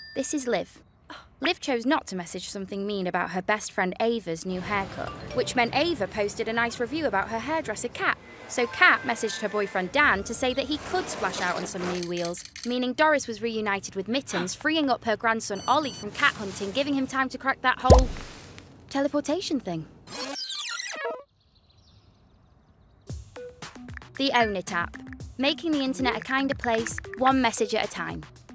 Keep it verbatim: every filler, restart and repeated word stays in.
This is Liv. Liv chose not to message something mean about her best friend Ava's new haircut, which meant Ava posted a nice review about her hairdresser Kat. So Kat messaged her boyfriend Dan to say that he could splash out on some new wheels, meaning Doris was reunited with Mittens, freeing up her grandson Ollie from cat hunting, giving him time to crack that whole teleportation thing. The Own It app, making the internet a kinder place, one message at a time.